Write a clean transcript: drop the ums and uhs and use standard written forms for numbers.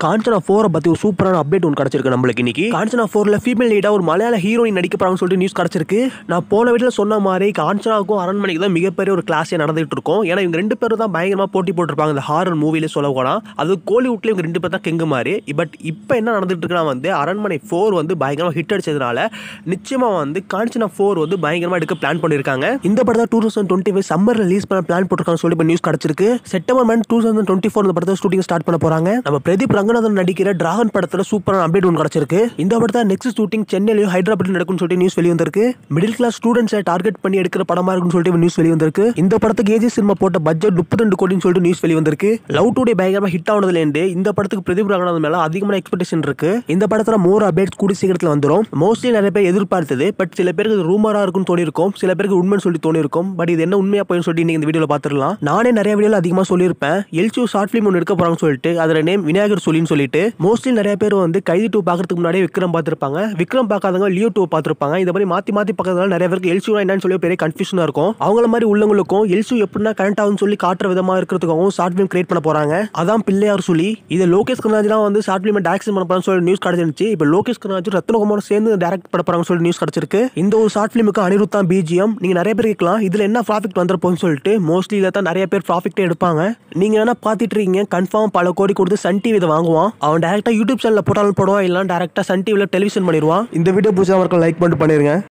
காஞ்சனா 4 பத்தி ஒரு சூப்பரான அப்டேட் ஒன்று கிடைச்சிருக்கு நம்மளுக்கு இன்னைக்கு. காஞ்சனா 4ல ஃபீமேல் லீடா ஒரு மலையாள ஹீரோயின் நடிக்க போறாங்கன்னு சொல்லிட்டு நியூஸ் கிடைச்சிருக்கு. நான் போன வீடியோல சொன்ன மாதிரி காஞ்சனாவுக்கும் அரண்மனைக்கு தான் மிகப்பெரிய ஒரு கிளாஸே நடந்துட்டு இருக்கும். ஏன்னா இவங்க ரெண்டு பேரும் தான் பயங்கரமா போட்டி போட்டுருப்பாங்க இந்த ஹாரர் மூவில சொல்ல போனா. அது கோலிவுட்ல இவங்க ரெண்டு பேர் தான் கெங்கு மாதிரி. பட் இப்போ என்ன நடந்துட்டு இருக்குன்னா வந்து அரண்மனை 4 வந்து பயங்கரமா ஹிட் அடிச்சதுனால நிச்சயமா வந்து காஞ்சனா 4 வந்து பயங்கரமா எடுக்க பிளான் பண்ணிருக்காங்க. இந்த படத்தை 2025 சம்மர் ரிலீஸ் பண்ண பிளான் போட்டுருக்காங்க சொல்லி இப்போ நியூஸ் கிடைச்சிருக்கு. செப்டம்பர் மந்த் 2024 இந்த படத்தை ஷூட்டிங் ஸ்டார்ட் பண்ண போறாங்க. நம்ம பிரதீப் ரங்கநாதன் நடிக்கிற டிராகன் படத்துல சூப்பரான அப்டேட் ஒன்று கிடைச்சிருக்கு. இந்த படத்தை நெக்ஸ்ட் ஷூட்டிங் சென்னையிலும் ஹைதராபாத்ல நடக்கும்னு சொல்லிட்டு நியூஸ் வெளிய வந்திருக்கு. மிடில் கிளாஸ் ஸ்டூடெண்ட்ஸை டார்கெட் பண்ணி எடுக்கிற படமா இருக்குன்னு சொல்லிட்டு நியூஸ் வெளிய வந்திருக்கு. இந்த படத்துக்கு ஏஜி சினிமா போட்ட பட்ஜெட் 32 கோடின்னு சொல்லிட்டு நியூஸ் வெளிய வந்திருக்கு. லவ் டுடே பயங்கரமா ஹிட் ஆனதுல இருந்து இந்த படத்துக்கு பிரதீப் ரங்கநாதன் மேல அதிகமான எக்ஸ்பெக்டேஷன் இருக்கு. இந்த படத்துல மோர் அப்டேட்ஸ் கூடி சீக்கிரத்துல வந்துரும். மோஸ்ட்லி நிறைய பேர் எதிர்பார்த்தது. பட் சில பேருக்கு ரூமரா இருக்குன்னு தோணி இருக்கும், சில பேருக்கு உண்மைன்னு சொல்லி தோணி இருக்கும். பட் இது என்ன உண்மையா போய் சொல்லி நீங்க இந்த வீடியோல பாத்துடலாம். நானே நிறைய வீடியோல அதிகமா சொல்லியிருப்பேன் LCU ஷார்ட் ஃபிலிம் ஒன்று எடுக்க போறாங்கன்னு சொல்லிட்டு. அதோட நேம் விநாயகர் சொல்லின்னு சொல்லிட்டு. மோஸ்ட்லி நிறைய பேர் வந்து கைதி 2 பாக்கிறதுக்கு முன்னாடி விக்ரம் பார்த்திருப்பாங்க. விக்ரம் பார்க்காதவங்க லியோ 2 பார்த்திருப்பாங்க. இந்த மாதிரி மாத்தி மாத்தி பார்க்கறதுனால நிறைய பேருக்கு LCU என்னன்னு சொல்லி பெரிய கன்ஃபியூஷனா இருக்கும். அவங்கள மாதிரி உள்ளவங்களுக்கும் LCU எப்படின்னா கனெக்ட் ஆகும்னு சொல்லி காட்டுற விதமா இருக்கிறதுக்காகவும் ஷார்ட் ஃபிலிம் கிரியேட் பண்ண போறாங்க. அதான் பிள்ளையார் சொல்லி. இது லோகேஷ் கங்கராஜ் தான் வந்து ஷார்ட் ஃபிலிம் டைரக்ஷன் பண்ண போறான்னு சொல்லி நியூஸ் கிடைச்சிருந்துச்சு. இப்போ லோகேஷ் கங்கராஜ் ரத்னகுமார் சேர்ந்து டைரக்ட் பண்ண போறாங்கன்னு சொல்லி நியூஸ் கிடைச்சிருக்கு. இந்த ஒரு ஷார்ட் ஃபிலிமுக்கு அனிருத் தான் BGM. நீங்க நிறைய பேர் கேட்கலாம் இதுல என்ன ப்ராஃபிட் வந்துருப்போம்னு சொல்லிட்டு. மோஸ்ட்லி இதை தான் நிறைய பேர் ப்ராஃபிட்டே எடுப்பாங்க. நீங்க என்ன பார்த்துட்டு இருக்கீங்க, கன்ஃபார்ம் பல கோடி கொடுத்து சன் டிவி இதை வாங்குவான். அவன் டைரக்டா யூடியூப் சேனல்ல போட்டாலும் போடுவான், இல்லைன்னா டைரக்டா சன் டிவில டெலிவிஷன் பண்ணிடுவான். இந்த வீடியோ பிடிச்சா லைக் பண்ணிட்டு பண்ணிருங்க.